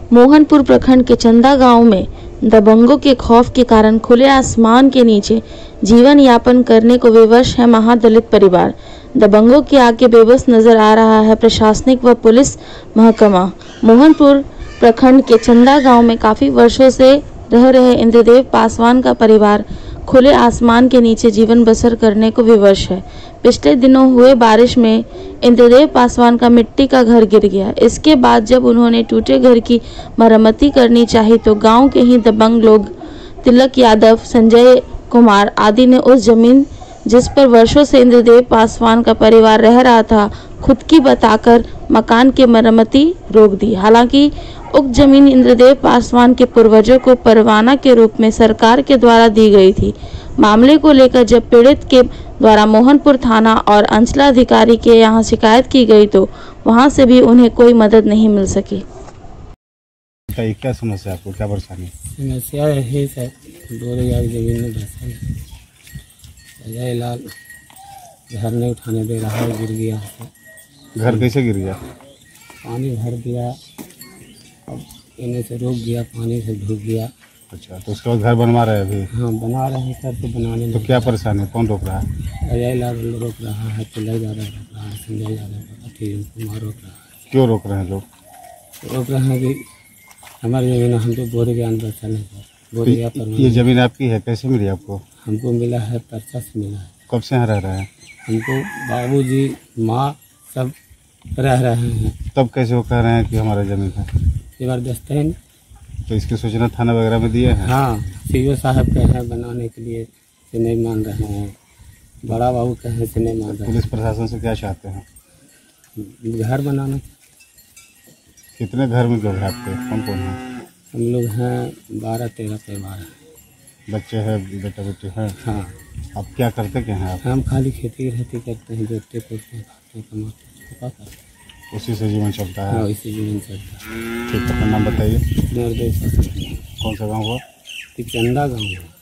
मोहनपुर प्रखंड के चंदा गांव में दबंगों के खौफ के कारण खुले आसमान के नीचे जीवन यापन करने को विवश है महादलित परिवार। दबंगों के आगे बेबस नजर आ रहा है प्रशासनिक व पुलिस महकमा। मोहनपुर प्रखंड के चंदा गांव में काफी वर्षों से रह रहे इंद्रदेव पासवान का परिवार खुले आसमान के नीचे जीवन बसर करने को विवश है। पिछले दिनों हुए बारिश में इंद्रदेव पासवान का मिट्टी का घर गिर गया। इसके बाद जब उन्होंने टूटे घर की मरम्मती करनी चाहिए तो गांव के ही दबंग लोग तिलक यादव, संजय कुमार आदि ने उस जमीन जिस पर वर्षों से इंद्रदेव पासवान का परिवार रह रहा था खुद की बताकर मकान की मरम्मती रोक दी। हालांकि उक्त जमीन इंद्रदेव पासवान के पूर्वजों को परवाना के रूप में सरकार के द्वारा दी गई थी। मामले को लेकर जब पीड़ित के द्वारा मोहनपुर थाना और अंचलाधिकारी के यहां शिकायत की गई तो वहां से भी उन्हें कोई मदद नहीं मिल सकी। क्या समस्या आपको, क्या परेशानी? समस्या यही है 2000 जमीन में धसा अजय लाल घर नहीं उठाने दे रहा है, गिर गया। घर कैसे गिर गया? पानी भर दिया, अब इन्हें से रुक गया, पानी से ढूक गया। अच्छा, तो उसके बाद घर बनवा रहे हैं अभी? हाँ, बना रहे हैं सर, तो बनाने में। तो क्या परेशानी है, कौन रोक रहा है? अजय लाल रोक रहा है, तिलक यादव रोक रहा है, संजय यादव कुमार रोक रहा है। क्यों रोक रहे हैं लोग? रोक रहे हैं कि हमारी जमीन हम तो बोध ज्ञान पर चले पर ये जमीन आपकी है, कैसे मिली आपको? हमको मिला है, पर्चा से मिला है। कब से यहाँ रह रहे हैं? हमको बाबूजी माँ सब रह रहे हैं। तब कैसे वो कह रहे हैं कि हमारा जमीन है? जबरदस्त है। तो इसकी सूचना थाना वगैरह में दिए हैं? हाँ, सीओ साहब कहे हैं बनाने के लिए से नहीं मान रहे हैं, बड़ा बाबू कहे से नहीं मान रहे हैं। पुलिस प्रशासन से क्या चाहते हैं? घर बनाना। कितने घर में लोग हैं आपके, कौन कौन हैं? हम लोग हैं 12-13 परिवार हैं। बच्चे हैं, बेटा बेटी हैं? हाँ। आप क्या करते क्या हैं आप? हम खाली खेती गृहस्थी करते हैं, जोतते कोड़ते हैं, खाते कमाते हैं, उसी से जीवन चलता है? हाँ, इसी जीवन चलता है। ठीक है, अपना नाम बताइए। इंद्रदेव पासवान। कौन सा गाँव हुआ? चंदा गाँव है।